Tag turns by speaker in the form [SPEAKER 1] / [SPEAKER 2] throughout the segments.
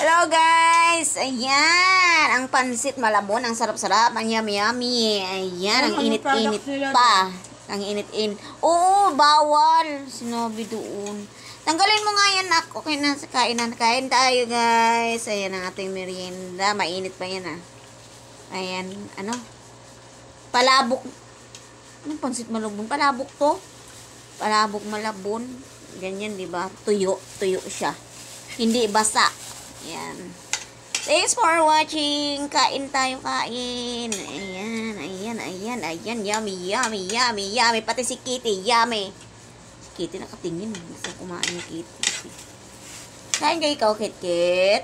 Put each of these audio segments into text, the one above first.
[SPEAKER 1] Hello guys! Ayan! Ang pansit malabon. Ang sarap-sarap. Ang yummy-yummy. Ayan. Ang init-init pa. Ang init-init. Oo, bawal. Sinabi doon. Tanggalin mo nga yan, nak. Okay na. Kain tayo guys. Ayan ang ating merienda. Mainit pa yan Ayan. Ano? Palabok. Anong pansit malabon? Palabok to. Palabok malabon. Ganyan, di ba? Tuyo. Tuyo siya. Hindi basa. Ayan. Thanks for watching. Kain tayo, kain. Ayan. Yummy. Pati si Kitty, yummy. Si Kitty nakatingin. Gusto kumain ni Kitty. Kain kayo ikaw, Kit.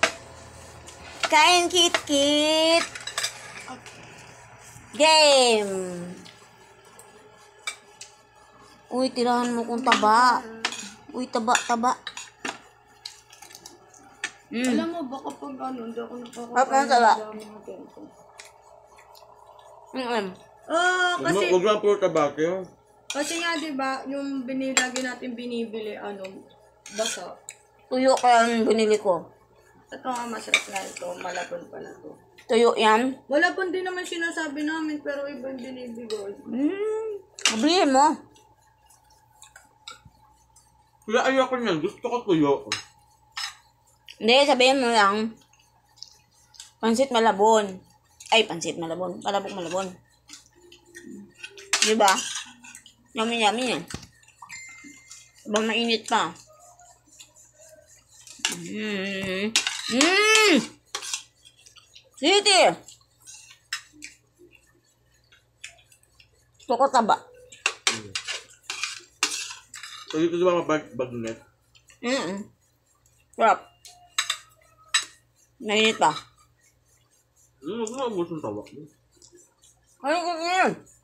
[SPEAKER 1] Kain, Kit. Game. Uy, tirahan mo kung taba. Uy, taba.
[SPEAKER 2] Alam mo ba kapag hindi ako
[SPEAKER 1] Kapag taba.
[SPEAKER 2] Kasi,
[SPEAKER 3] Huwag lang puro tabake.
[SPEAKER 2] kasi nga diba, yung lagi natin binibili, basa.
[SPEAKER 1] Tuyo kaya ang binili ko.
[SPEAKER 2] Ito nga masarap na ito, malabon pa na to.
[SPEAKER 1] Tuyo yan.
[SPEAKER 2] Malabon din naman sinasabi namin, pero iba yung binibigay.
[SPEAKER 1] Mablihin mo.
[SPEAKER 3] Kaya ayoko niyan. Gusto ko tuyo.
[SPEAKER 1] Hindi, sabihin mo lang. Pansit malabon. Ay, pansit malabon. Palabok malabon. Diba? Yummy yan. Sabang mainit pa. Siti! Gusto ko taba.
[SPEAKER 3] So, dito diba bagnet?
[SPEAKER 1] Sarap. Mainit pa.
[SPEAKER 3] Huwag na ubos yung tawak mo.
[SPEAKER 1] Ano ko yun?